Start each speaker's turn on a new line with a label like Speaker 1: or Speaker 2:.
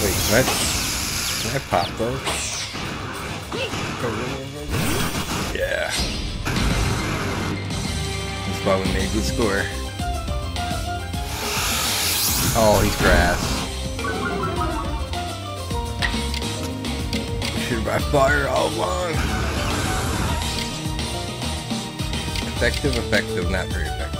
Speaker 1: Wait, can I pop those? Go. Yeah. That's why we made good score. Oh, he's grass. Shoot by fire all along. Effective, not very effective.